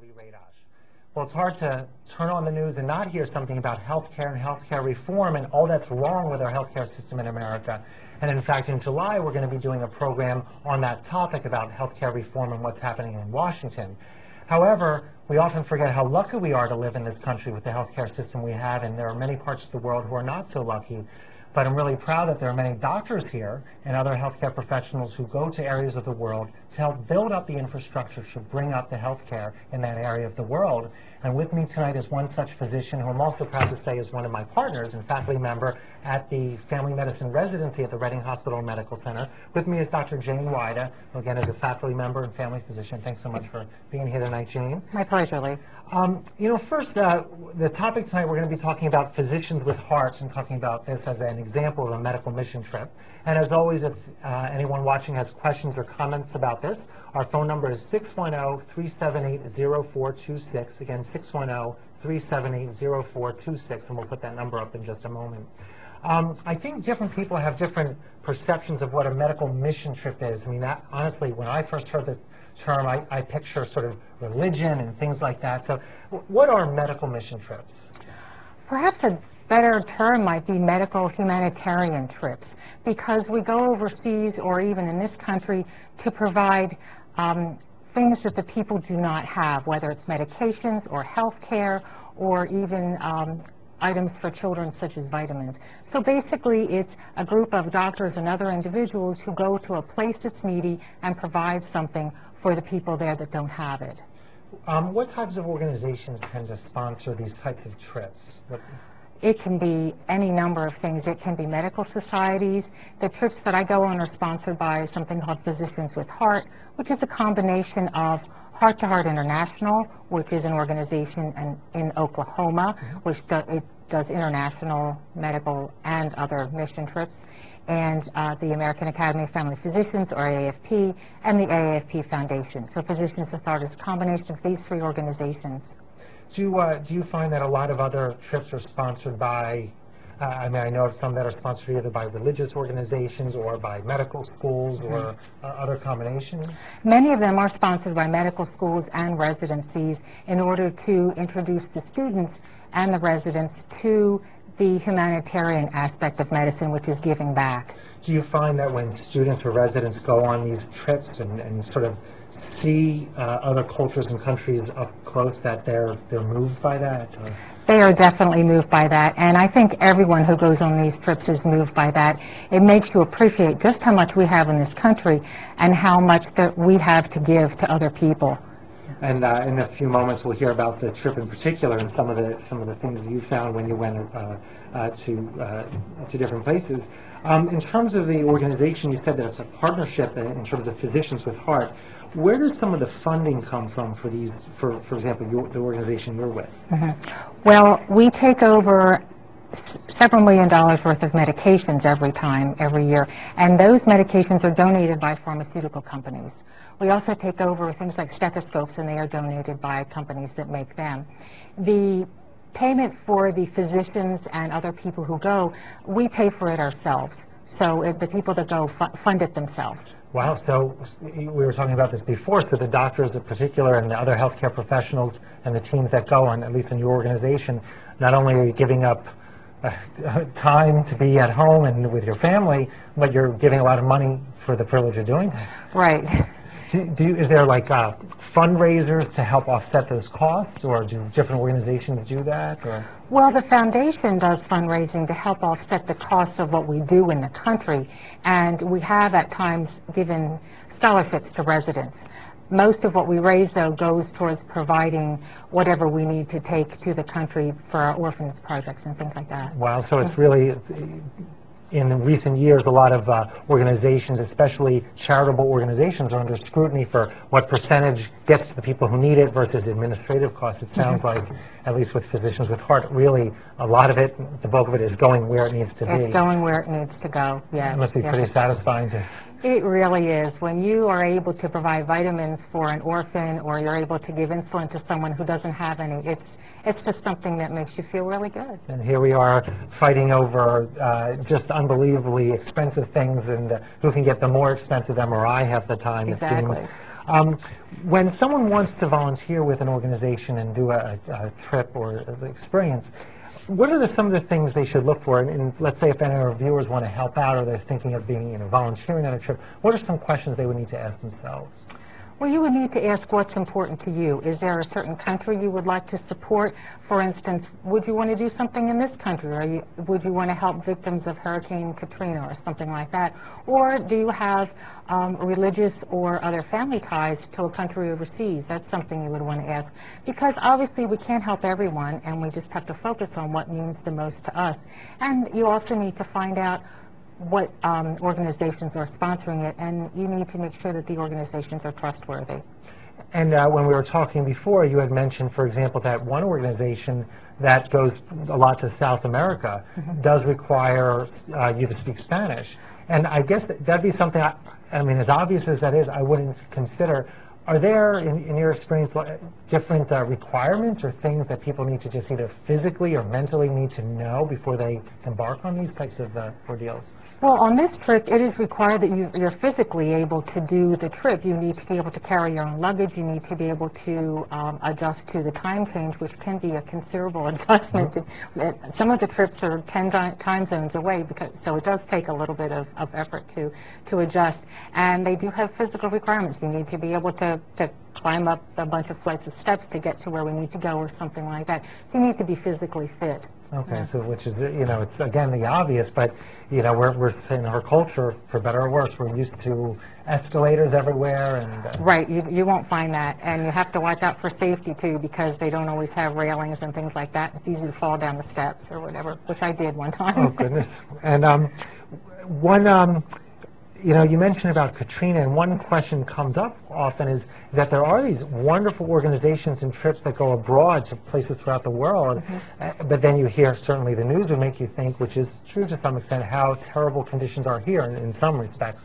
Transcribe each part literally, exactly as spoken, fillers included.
Lee Radosh. Well, it's hard to turn on the news and not hear something about healthcare and healthcare reform and all that's wrong with our healthcare system in America. And in fact, in July, we're going to be doing a program on that topic about healthcare reform and what's happening in Washington. However, we often forget how lucky we are to live in this country with the healthcare system we have, and there are many parts of the world who are not so lucky. But I'm really proud that there are many doctors here and other healthcare professionals who go to areas of the world to help build up the infrastructure to bring up the healthcare in that area of the world. And with me tonight is one such physician who I'm also proud to say is one of my partners and faculty member at the Family Medicine Residency at the Reading Hospital and Medical Center. With me is Doctor Jane Wida, who again is a faculty member and family physician. Thanks so much for being here tonight, Jane. My pleasure, Lee. Um, you know, first, uh, the topic tonight, we're going to be talking about physicians with hearts and talking about this as an example of a medical mission trip. And as always, if uh, anyone watching has questions or comments about this, our phone number is six one zero, three seven eight, zero four two six. Again, six one zero, three seven eight, zero four two six, and we'll put that number up in just a moment. Um, I think different people have different perceptions of what a medical mission trip is. I mean, that, honestly, when I first heard the term, I, I picture sort of religion and things like that. So what are medical mission trips? Perhaps a better term might be medical humanitarian trips, because we go overseas or even in this country to provide um, things that the people do not have, whether it's medications or health care or even um, items for children such as vitamins. So basically it's a group of doctors and other individuals who go to a place that's needy and provide something for the people there that don't have it. Um, what types of organizations tend to sponsor these types of trips? What It can be any number of things. It can be medical societies. The trips that I go on are sponsored by something called Physicians with Heart, which is a combination of Heart to Heart International, which is an organization in, in Oklahoma, mm-hmm. which do, it does international medical and other mission trips, and uh, the American Academy of Family Physicians, or A A F P, and the A A F P Foundation. So Physicians with Heart is a combination of these three organizations. Do you, uh, do you find that a lot of other trips are sponsored by, uh, I mean, I know of some that are sponsored either by religious organizations or by medical schools or uh, other combinations? Many of them are sponsored by medical schools and residencies in order to introduce the students and the residents to the humanitarian aspect of medicine, which is giving back. Do you find that when students or residents go on these trips and, and sort of see uh, other cultures and countries up close that they're they're moved by that? Or? They are definitely moved by that, and I think everyone who goes on these trips is moved by that. It makes you appreciate just how much we have in this country and how much that we have to give to other people. And uh, in a few moments, we'll hear about the trip in particular and some of the some of the things you found when you went uh, uh, to uh, to different places. Um, in terms of the organization, you said that it's a partnership in terms of Physicians with Heart. Where does some of the funding come from for these, for for example, your, the organization you're with? Mm-hmm. Well, we take over s several million dollars worth of medications every time, every year, and those medications are donated by pharmaceutical companies. We also take over things like stethoscopes, and they are donated by companies that make them. The payment for the physicians and other people who go, we pay for it ourselves. So it, the people that go fu fund it themselves. Wow, so we were talking about this before, so the doctors in particular and the other healthcare professionals and the teams that go on, at least in your organization, not only are you giving up uh, time to be at home and with your family, but you're giving a lot of money for the privilege of doing that. Right. Do, do, is there like uh, fundraisers to help offset those costs, or do different organizations do that? Or? Well, the foundation does fundraising to help offset the costs of what we do in the country, and we have at times given scholarships to residents. Most of what we raise, though, goes towards providing whatever we need to take to the country for our orphans projects and things like that. Wow, so it's really... in recent years, a lot of uh, organizations, especially charitable organizations, are under scrutiny for what percentage gets to the people who need it versus administrative costs. It sounds like, at least with Physicians with Heart, really a lot of it, the bulk of it, is going where it needs to be. It's going where it needs to go, yes. It must be yes, pretty satisfying to... It really is. When you are able to provide vitamins for an orphan, or you're able to give insulin to someone who doesn't have any, it's it's just something that makes you feel really good. And here we are fighting over uh, just unbelievably expensive things, and uh, who can get the more expensive M R I half the time, exactly. it seems. Um, when someone wants to volunteer with an organization and do a, a trip or an experience, what are the, some of the things they should look for? And, and let's say if any of our viewers want to help out or they're thinking of being, you know, volunteering on a trip, what are some questions they would need to ask themselves? Well, you would need to ask what's important to you. Is there a certain country you would like to support? For instance, would you want to do something in this country? Or you, would you want to help victims of Hurricane Katrina or something like that? Or do you have um, religious or other family ties to a country overseas? That's something you would want to ask. Because obviously we can't help everyone, and we just have to focus on what means the most to us. And you also need to find out what um, organizations are sponsoring it, and you need to make sure that the organizations are trustworthy. And uh, when we were talking before, you had mentioned, for example, that one organization that goes a lot to South America mm-hmm. does require uh, you to speak Spanish. And I guess that, that'd be something, I, I mean, as obvious as that is, I wouldn't consider. Are there, in, in your experience, different uh, requirements or things that people need to just either physically or mentally need to know before they embark on these types of uh, ordeals? Well, on this trip, it is required that you, you're physically able to do the trip. You need to be able to carry your own luggage. You need to be able to um, adjust to the time change, which can be a considerable adjustment. Mm-hmm. to, some of the trips are ten time zones away, because so it does take a little bit of, of effort to, to adjust. And they do have physical requirements. You need to be able to, to climb up a bunch of flights of steps to get to where we need to go or something like that. So you need to be physically fit. Okay, yeah. So which is, you know, it's again the obvious, but, you know, we're, we're in our culture, for better or worse, we're used to escalators everywhere. and uh, Right, you, you won't find that. And you have to watch out for safety, too, because they don't always have railings and things like that. It's easy to fall down the steps or whatever, which I did one time. Oh, goodness. And um, one... Um, You know, you mentioned about Katrina, and one question comes up often is that there are these wonderful organizations and trips that go abroad to places throughout the world, mm-hmm. uh, but then you hear, certainly the news would make you think, which is true to some extent, how terrible conditions are here in, in some respects.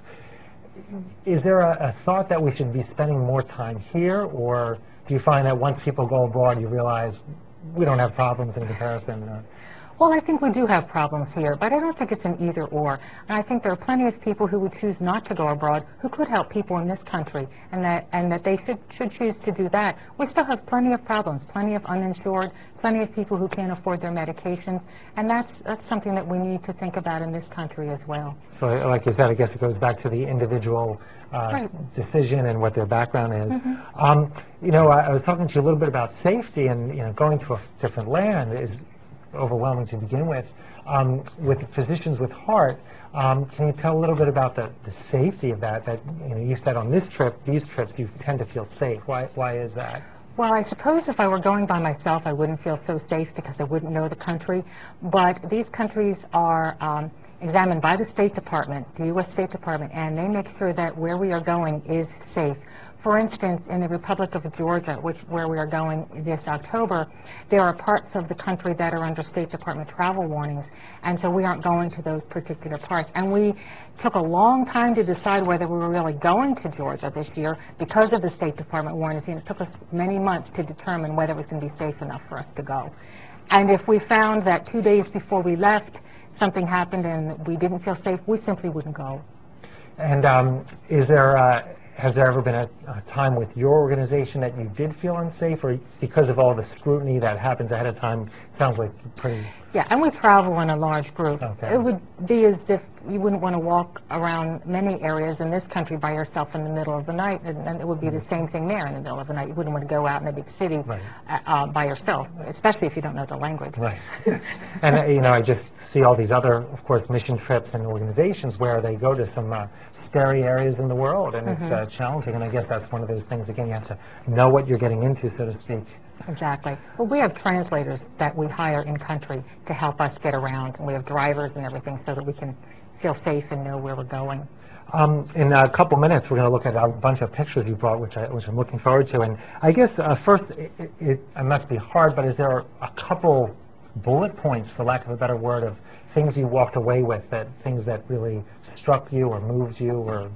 Is there a, a thought that we should be spending more time here, or do you find that once people go abroad, you realize we don't have problems in comparison? Uh, Well, I think we do have problems here, but I don't think it's an either or. And I think there are plenty of people who would choose not to go abroad who could help people in this country, and that and that they should should choose to do that. We still have plenty of problems, plenty of uninsured, plenty of people who can't afford their medications, and that's that's something that we need to think about in this country as well. So, like you said, I guess it goes back to the individual uh, right. decision and what their background is. Mm-hmm. um, you know, I, I was talking to you a little bit about safety, and you know, going to a different land is overwhelming to begin with. Um, with Physicians with Heart, um, can you tell a little bit about the, the safety of that? That you know, you said on this trip, these trips, you tend to feel safe. Why, why is that? Well, I suppose if I were going by myself, I wouldn't feel so safe because I wouldn't know the country. But these countries are um, examined by the State Department, the U S State Department, and they make sure that where we are going is safe. For instance, in the Republic of Georgia, which where we are going this October, there are parts of the country that are under State Department travel warnings, and so we aren't going to those particular parts. And we took a long time to decide whether we were really going to Georgia this year because of the State Department warnings, and it took us many months to determine whether it was going to be safe enough for us to go. And if we found that two days before we left, something happened and we didn't feel safe, we simply wouldn't go. And um, is there... Uh, Has there ever been a, a time with your organization that you did feel unsafe, or because of all the scrutiny that happens ahead of time, it sounds like pretty... Yeah, and we travel in a large group. Okay. It would be as if you wouldn't want to walk around many areas in this country by yourself in the middle of the night, and, and it would be the same thing there in the middle of the night. You wouldn't want to go out in a big city right. uh, uh, by yourself, especially if you don't know the language. Right. And, uh, you know, I just see all these other, of course, mission trips and organizations where they go to some uh, scary areas in the world, and mm-hmm. it's uh, challenging, and I guess that's one of those things, again, you have to know what you're getting into, so to speak. Exactly. Well, we have translators that we hire in country to help us get around, and we have drivers and everything so that we can feel safe and know where we're going. Um, in a couple minutes, we're going to look at a bunch of pictures you brought, which, I, which I'm looking forward to. And I guess uh, first, it, it, it must be hard, but is there a couple bullet points, for lack of a better word, of things you walked away with, that things that really struck you or moved you? Or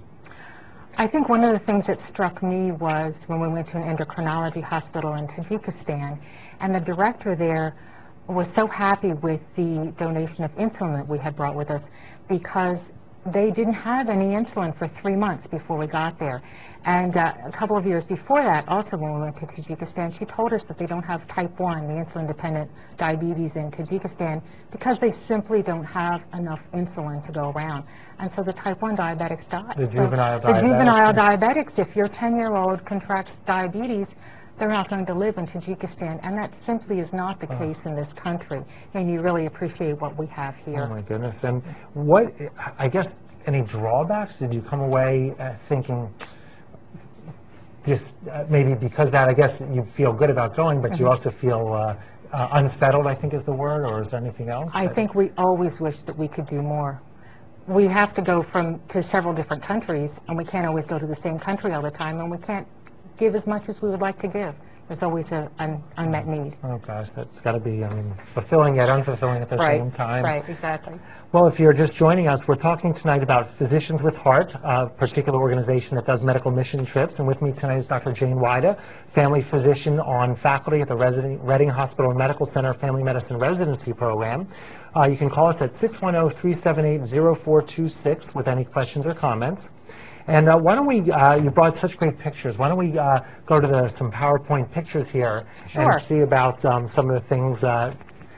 I think one of the things that struck me was when we went to an endocrinology hospital in Tajikistan, and the director there was so happy with the donation of insulin that we had brought with us, because they didn't have any insulin for three months before we got there. And uh, a couple of years before that, also when we went to Tajikistan, she told us that they don't have type one, the insulin-dependent diabetes in Tajikistan, because they simply don't have enough insulin to go around. And so the type one diabetics die. The so juvenile the diabetics. juvenile diabetics, if your ten-year-old contracts diabetes, they're not going to live in Tajikistan, and that simply is not the Oh. case in this country. And you really appreciate what we have here. Oh my goodness. And what, I guess, any drawbacks? Did you come away uh, thinking, just uh, maybe because that, I guess you feel good about going, but you Mhm. also feel uh, uh, unsettled, I think is the word, or is there anything else? I think we always wish that we could do more. We have to go from to several different countries, and we can't always go to the same country all the time, and we can't give as much as we would like to give. There's always a, an unmet need. Oh gosh, that's got to be, I mean, fulfilling yet unfulfilling at the Right, same time. right, exactly. Well, if you're just joining us, we're talking tonight about Physicians with Heart, a particular organization that does medical mission trips. And with me tonight is Doctor Jane Wida, family physician on faculty at the Resident, Reading Hospital and Medical Center Family Medicine Residency Program. Uh, you can call us at six one zero, three seven eight, zero four two six with any questions or comments. And uh, why don't we, uh, you brought such great pictures, why don't we uh, go to the, some PowerPoint pictures here Sure. and see about um, some of the things. Uh,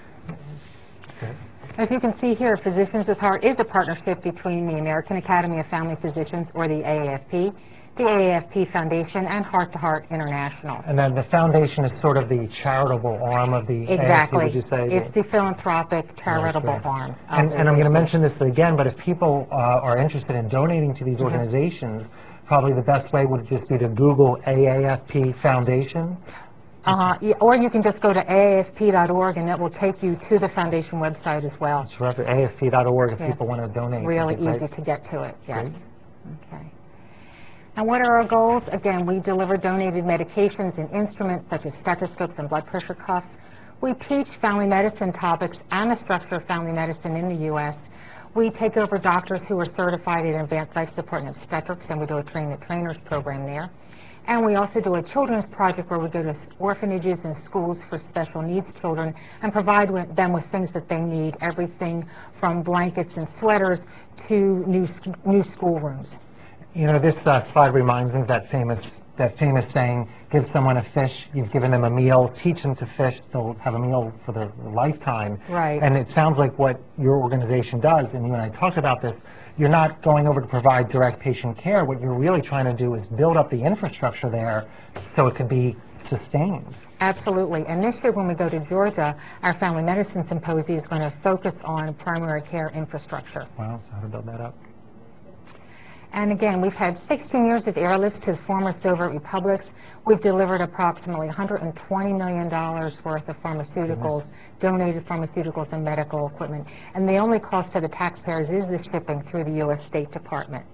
As you can see here, Physicians with Heart is a partnership between the American Academy of Family Physicians, or the A A F P, the A A F P Foundation, and Heart to Heart International. And then the foundation is sort of the charitable arm of the Exactly. A A F P, would you say? It's the philanthropic charitable Right, right. arm. of And, the and I'm going to A A F P. mention this again, but if people uh, are interested in donating to these Mhm. organizations, probably the best way would just be to Google A A F P Foundation. Uh-huh. Yeah, or you can just go to A A F P dot org, and that will take you to the foundation website as well. Terrific. A A F P dot org if Yeah. people want to donate. Really That'd be easy great. to get to it, yes. Okay. And what are our goals? Again, we deliver donated medications and instruments such as stethoscopes and blood pressure cuffs. We teach family medicine topics and the structure of family medicine in the U S We take over doctors who are certified in advanced life support and obstetrics, and we do a train the trainers program there. And we also do a children's project where we go to orphanages and schools for special needs children and provide with them with things that they need, everything from blankets and sweaters to new, sc- new schoolrooms. You know, this uh, slide reminds me of that famous, that famous saying, give someone a fish, you've given them a meal, teach them to fish, they'll have a meal for their lifetime. Right. And it sounds like what your organization does, and you and I talked about this, you're not going over to provide direct patient care. What you're really trying to do is build up the infrastructure there so it could be sustained. Absolutely. And this year when we go to Georgia, our Family Medicine Symposium is going to focus on primary care infrastructure. Wow, so how to build that up. And again, we've had sixteen years of airlifts to the former Soviet republics. We've delivered approximately one hundred twenty million dollars worth of pharmaceuticals, donated pharmaceuticals and medical equipment. And the only cost to the taxpayers is the shipping through the U S State Department.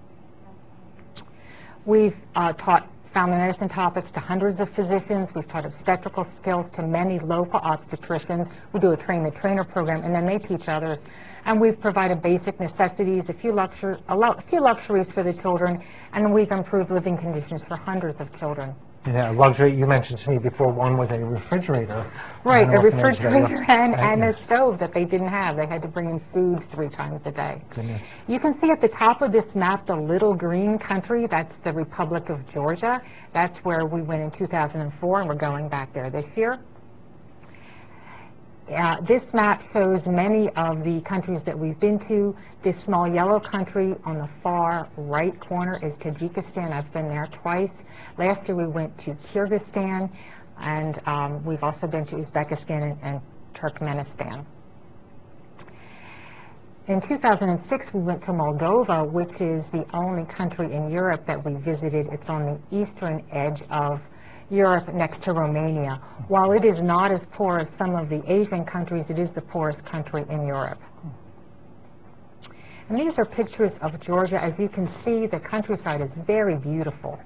We've uh, taught family medicine topics to hundreds of physicians. We've taught obstetrical skills to many local obstetricians. We do a train the trainer program, and then they teach others. And we've provided basic necessities, a few, luxur a, lu a few luxuries for the children, and we've improved living conditions for hundreds of children. Yeah, luxury, you mentioned to me before, one was a refrigerator. Right, An a orphanage that- refrigerator and, Right, and a yes. stove that they didn't have. They had to bring in food three times a day. Goodness. You can see at the top of this map the little green country. That's the Republic of Georgia. That's where we went in two thousand four, and we're going back there this year. Uh, this map shows many of the countries that we've been to. This small yellow country on the far right corner is Tajikistan. I've been there twice. Last year we went to Kyrgyzstan, and um, we've also been to Uzbekistan and, and Turkmenistan. In two thousand six, we went to Moldova, which is the only country in Europe that we visited. It's on the eastern edge of Europe, next to Romania. While it is not as poor as some of the Asian countries, it is the poorest country in Europe. And these are pictures of Georgia. As you can see, the countryside is very beautiful.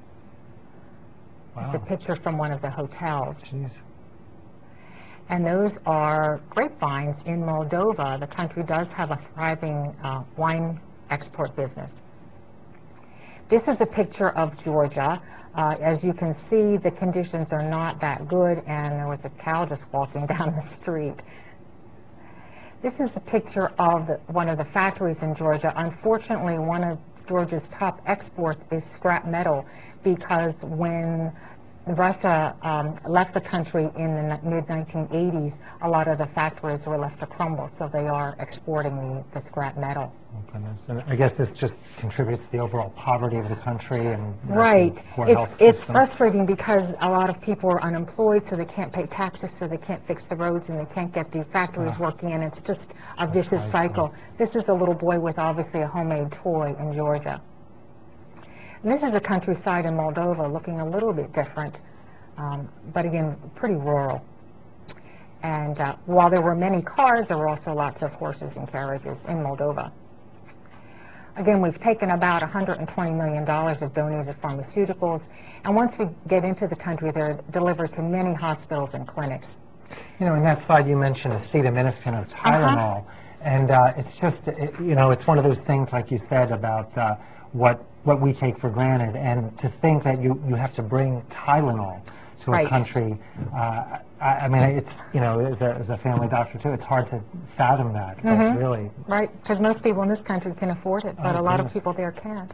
Wow. It's a picture from one of the hotels. Jeez. And those are grapevines in Moldova. The country does have a thriving uh, wine export business. This is a picture of Georgia. Uh, as you can see, the conditions are not that good, and there was a cow just walking down the street. This is a picture of the, one of the factories in Georgia. Unfortunately, one of Georgia's top exports is scrap metal, because when Russia um, left the country in the mid nineteen eighties, a lot of the factories were left to crumble, so they are exporting the, the scrap metal. Oh, goodness. And I guess this just contributes to the overall poverty of the country and right. poor It's health it's system. frustrating because a lot of people are unemployed, so they can't pay taxes, so they can't fix the roads, and they can't get the factories Ah. working, and it's just a A vicious cycle. cycle. This is a little boy with obviously a homemade toy in Georgia. And this is a countryside in Moldova, looking a little bit different, um, but again, pretty rural. And uh, while there were many cars, there were also lots of horses and carriages in Moldova. Again, we've taken about one hundred twenty million dollars of donated pharmaceuticals, and once we get into the country, they're delivered to many hospitals and clinics. You know, in that slide you mentioned acetaminophen or Tylenol, and uh, it's just, it, you know, it's one of those things, like you said, about uh, what what we take for granted, and to think that you, you have to bring Tylenol to Right. a country, uh, I, I mean, it's, you know, as a, as a family doctor too, it's hard to fathom that, but Mhm. really. Right, because most people in this country can afford it, but Oh, a lot goodness. of people there can't.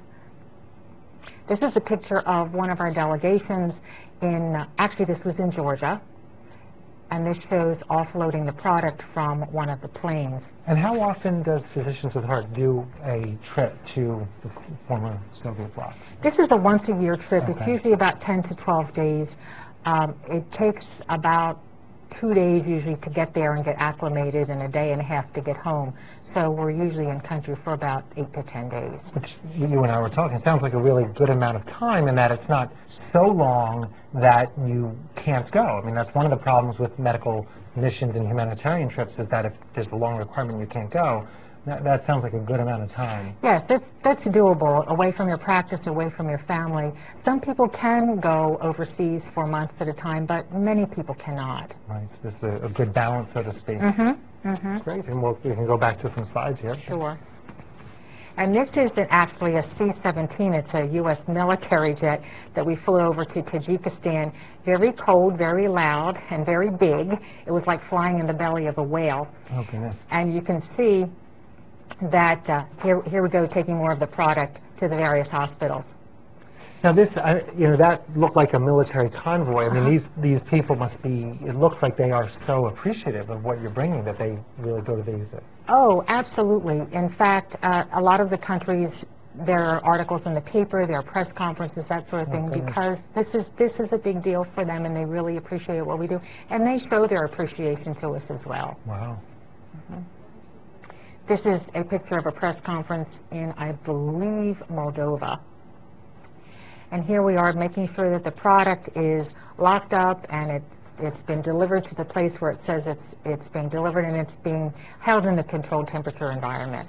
This is a picture of one of our delegations in, uh, actually this was in Georgia, and this shows offloading the product from one of the planes. And how often does Physicians with Heart do a trip to the former Soviet bloc? This is a once-a-year trip. It's Okay. usually about ten to twelve days. Um, it takes about two days usually to get there and get acclimated, and a day and a half to get home. So we're usually in country for about eight to ten days. Which you and I were talking, it sounds like a really good amount of time, in that it's not so long that you can't go. I mean, that's one of the problems with medical missions and humanitarian trips, is that if there's a long requirement you can't go. That, that sounds like a good amount of time. Yes, that's, that's doable, away from your practice, away from your family. Some people can go overseas for months at a time, but many people cannot. Right, so this is a, a good balance, so to speak. Mm-hmm, mm-hmm. Great, and we'll, we can go back to some slides here. Sure. And this is an, actually a C seventeen. It's a U S military jet that we flew over to Tajikistan. Very cold, very loud, and very big. It was like flying in the belly of a whale. Oh, goodness. And you can see that, uh, here, here we go, taking more of the product to the various hospitals. Now this, I, you know, that looked like a military convoy. I mean, Uh-huh. these these people must be, it looks like they are so appreciative of what you're bringing that they really go to these. uh, Oh, absolutely. In fact, uh, a lot of the countries, there are articles in the paper, there are press conferences, that sort of Oh, thing, goodness. because this is this is a big deal for them, and they really appreciate what we do, and they show their appreciation to us as well. Wow. This is a picture of a press conference in, I believe, Moldova. And here we are making sure that the product is locked up and it, it's been delivered to the place where it says it's, it's being delivered, and it's being held in a controlled temperature environment.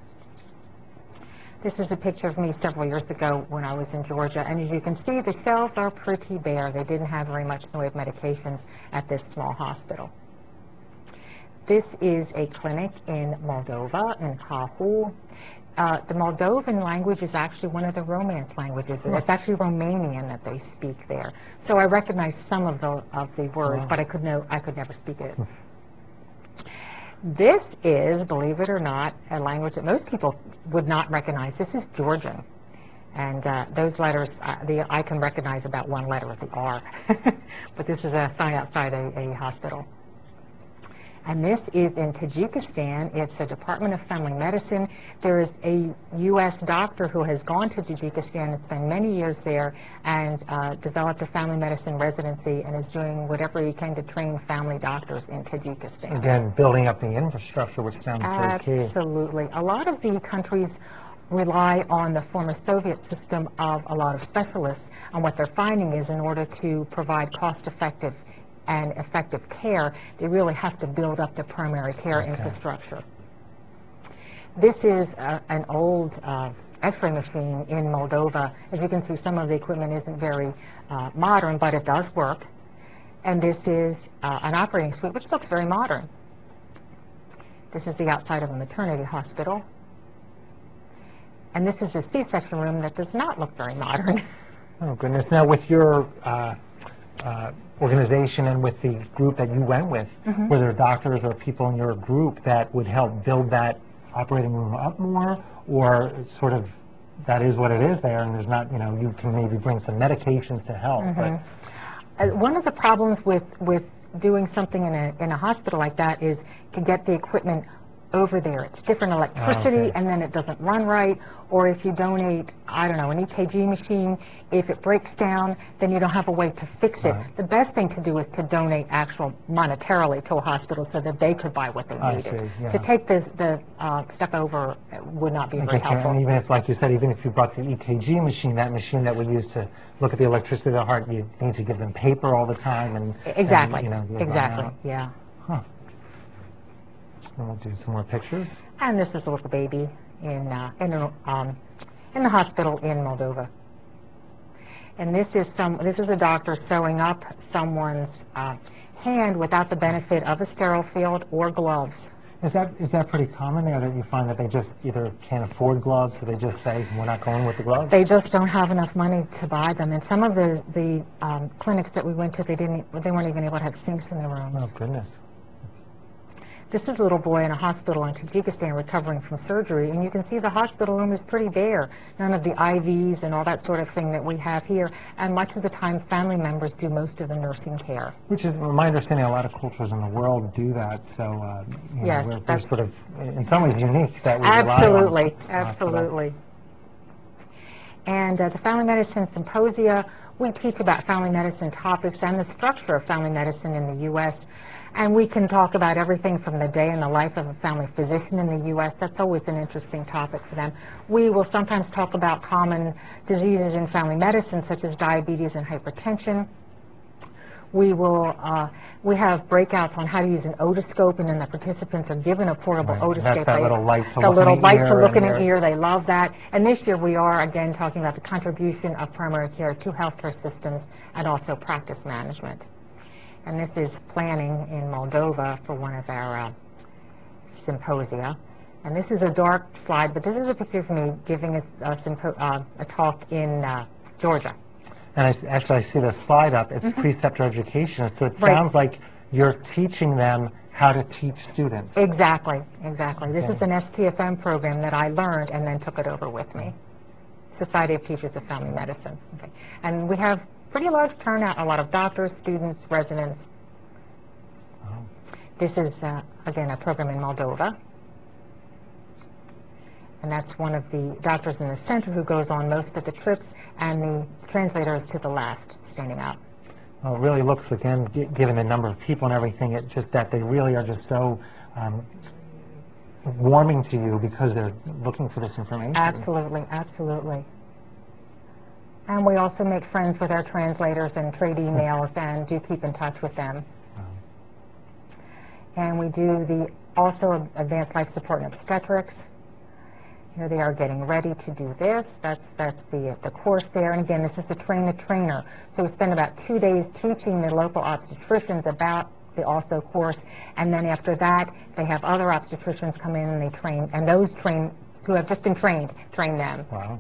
This is a picture of me several years ago when I was in Georgia, and as you can see, the shelves are pretty bare. They didn't have very much in the way of medications at this small hospital. This is a clinic in Moldova, in Cahul. Uh, the Moldovan language is actually one of the Romance languages. It's actually Romanian that they speak there. So I recognize some of the of the words, Wow. but I could know I could never speak it. This is, believe it or not, a language that most people would not recognize. This is Georgian, and uh, those letters, uh, the I can recognize about one letter, the R. But this is a sign outside a, a hospital. And this is in Tajikistan. It's a Department of Family Medicine. There is a U S doctor who has gone to Tajikistan and spent many years there, and uh, developed a family medicine residency, and is doing whatever he can to train family doctors in Tajikistan. Again, building up the infrastructure, which sounds so key. Absolutely. A lot of the countries rely on the former Soviet system of a lot of specialists, and what they're finding is, in order to provide cost-effective and effective care, they really have to build up the primary care Okay. infrastructure. This is uh, an old uh, X-ray machine in Moldova. As you can see, some of the equipment isn't very uh, modern, but it does work. And this is uh, an operating suite, which looks very modern. This is the outside of a maternity hospital. And this is a C-section room that does not look very modern. Oh, goodness. Now, with your uh, uh, organization and with the group that you went with, Mhm. were there doctors or people in your group that would help build that operating room up more, or sort of that is what it is there, and there's not, you know, you can maybe bring some medications to help, Mhm. but Uh, one of the problems with, with doing something in a, in a hospital like that is to get the equipment over there. It's different electricity, okay. and then it doesn't run right. Or if you donate, I don't know, an E K G machine, if it breaks down, then you don't have a way to fix it. Right. The best thing to do is to donate actual monetarily to a hospital so that they could buy what they I needed. see, yeah. To take the, the uh, stuff over would not be I very guess, yeah, helpful. and even if, like you said, even if you brought the E K G machine, that machine that we use to look at the electricity of the heart, you need to give them paper all the time, and Exactly, and, you know, they'll run exactly, out. yeah. Huh. And we'll do some more pictures. And this is a little baby in uh, in a, um, in the hospital in Moldova. And this is some this is a doctor sewing up someone's uh, hand without the benefit of a sterile field or gloves. Is that is that pretty common there, that you find that they just either can't afford gloves, so they just say, we're not going with the gloves? They just don't have enough money to buy them. And some of the the um, clinics that we went to, they didn't they weren't even able to have sinks in their rooms. Oh, goodness. This is a little boy in a hospital in Tajikistan recovering from surgery, and you can see the hospital room is pretty bare. None of the I Vs and all that sort of thing that we have here, and much of the time family members do most of the nursing care. Which is, my understanding, a lot of cultures in the world do that, so uh, you know, Yes, we're, we're that's- sort of, in some ways, unique that we rely on Absolutely, the hospital. absolutely. And uh, the Family Medicine Symposia, we teach about family medicine topics and the structure of family medicine in the U S And we can talk about everything from the day in the life of a family physician in the U S That's always an interesting topic for them. We will sometimes talk about common diseases in family medicine, such as diabetes and hypertension. We will, uh, we have breakouts on how to use an otoscope, and then the participants are given a portable Right. otoscope. That's that They- little light to the look little in the light ear to look in and an ear. ear. They love that. And this year we are again talking about the contribution of primary care to healthcare systems and also practice management. And this is planning in Moldova for one of our uh, symposia. And this is a dark slide, but this is a picture of me giving a, a, sympo uh, a talk in uh, Georgia. And I, s- actually, I see the slide up. It's Mhm. preceptor education, so it Right. sounds like you're teaching them how to teach students. Exactly, exactly. This Okay. is an S T F M program that I learned and then took it over with me. Society of Teachers of Family Medicine. Okay. And we have pretty large turnout, a lot of doctors, students, residents. Oh. This is, uh, again, a program in Moldova. And that's one of the doctors in the center who goes on most of the trips, and the translator is to the left, standing up. Well, it really looks, again, gi- given the number of people and everything, it's just that they really are just so um, warming to you because they're looking for this information. Absolutely, absolutely. And we also make friends with our translators and trade emails and do keep in touch with them. Wow. And we do the also advanced life support and obstetrics. Here they are getting ready to do this. That's that's the the course there. And again, this is to train the trainer. So we spend about two days teaching the local obstetricians about the also course, and then after that, they have other obstetricians come in and they train, and those train who have just been trained train them. Wow.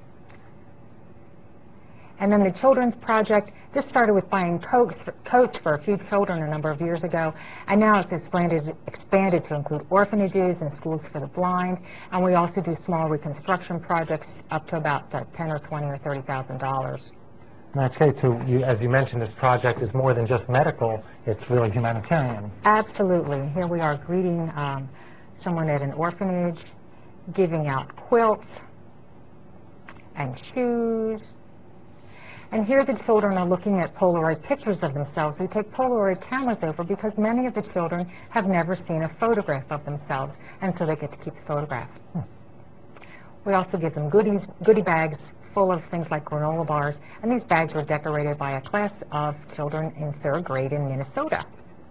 And then the Children's Project, this started with buying coats for, coats for a few children a number of years ago, and now it's expanded, expanded to include orphanages and schools for the blind, and we also do small reconstruction projects up to about uh, ten or twenty or thirty thousand dollars. That's great. So, you, as you mentioned, this project is more than just medical. It's really humanitarian. Absolutely. Here we are greeting um, someone at an orphanage, giving out quilts and shoes. And here the children are looking at Polaroid pictures of themselves. We take Polaroid cameras over because many of the children have never seen a photograph of themselves, and so they get to keep the photograph. Hmm. We also give them goodies, goodie bags full of things like granola bars, and these bags were decorated by a class of children in third grade in Minnesota.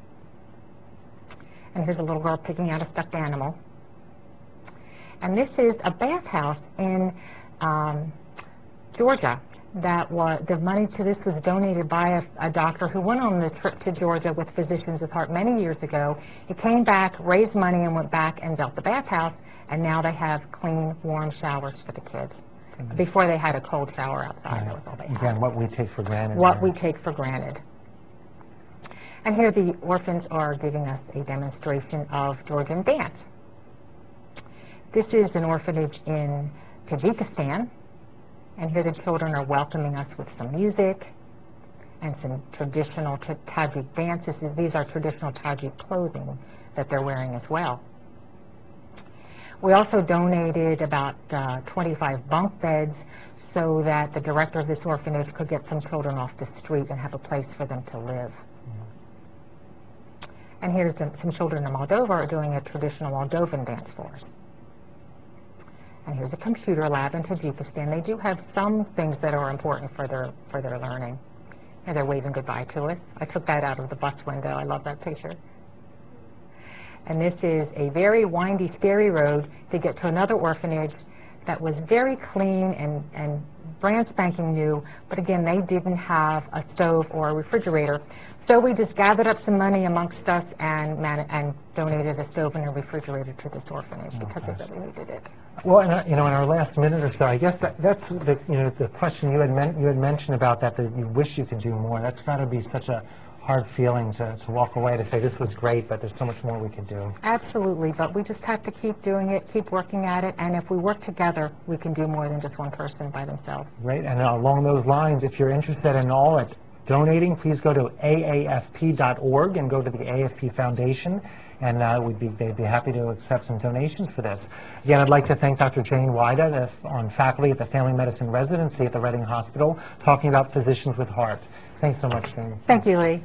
And here's a little girl picking out a stuffed animal. And this is a bathhouse in um, Georgia. That was, the money to this was donated by a, a doctor who went on the trip to Georgia with Physicians with Heart many years ago. He came back, raised money, and went back and built the bathhouse, and now they have clean, warm showers for the kids. Goodness. Before they had a cold shower outside, Right. that was all they Again, had. what we take for granted. What here. we take for granted. And here the orphans are giving us a demonstration of Georgian dance. This is an orphanage in Tajikistan, and here the children are welcoming us with some music and some traditional Tajik dances. These are traditional Tajik clothing that they're wearing as well. We also donated about uh, twenty-five bunk beds so that the director of this orphanage could get some children off the street and have a place for them to live. And here's the, some children in Moldova are doing a traditional Moldovan dance for us. And here's a computer lab in Tajikistan. They do have some things that are important for their, for their learning. And they're waving goodbye to us. I took that out of the bus window. I love that picture. And this is a very windy, scary road to get to another orphanage that was very clean and, and brand spanking new, but again, they didn't have a stove or a refrigerator. So we just gathered up some money amongst us and, man and donated a stove and a refrigerator to this orphanage oh, because gosh. they really needed it. Well, in our, you know, in our last minute or so, I guess that, that's the, you know, the question you had, men you had mentioned about that, that you wish you could do more. That's got to be such a hard feeling to, to walk away, to say this was great, but there's so much more we could do. Absolutely, but we just have to keep doing it, keep working at it, and if we work together, we can do more than just one person by themselves. Great, and along those lines, if you're interested in all at donating, please go to A A F P dot org and go to the A F P Foundation, and uh, we'd be, they'd be happy to accept some donations for this. Again, I'd like to thank Doctor Jane Wida, the, on faculty at the Family Medicine Residency at the Reading Hospital, talking about Physicians with Heart. Thanks so much, Jane. Thank you, Lee.